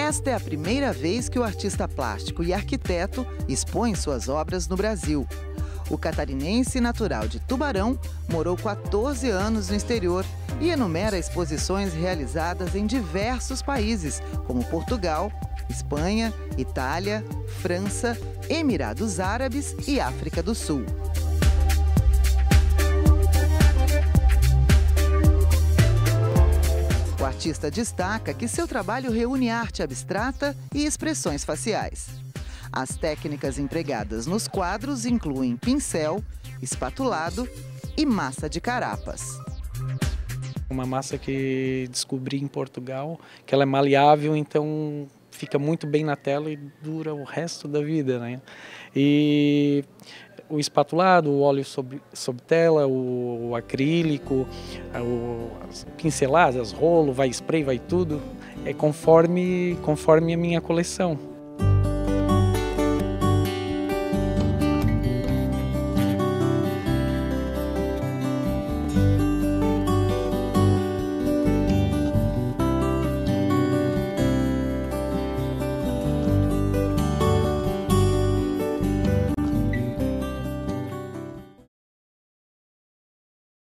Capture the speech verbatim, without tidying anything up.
Esta é a primeira vez que o artista plástico e arquiteto expõe suas obras no Brasil. O catarinense natural de Tubarão morou quatorze anos no exterior e enumera exposições realizadas em diversos países, como Portugal, Espanha, Itália, França, Emirados Árabes e África do Sul. O artista destaca que seu trabalho reúne arte abstrata e expressões faciais. As técnicas empregadas nos quadros incluem pincel, espatulado e massa de carapas. Uma massa que descobri em Portugal, que ela é maleável, então fica muito bem na tela e dura o resto da vida, né? E o espatulado, o óleo sobre, sobre tela, o, o acrílico, o, as pinceladas, rolo, vai spray, vai tudo, é conforme, conforme a minha coleção.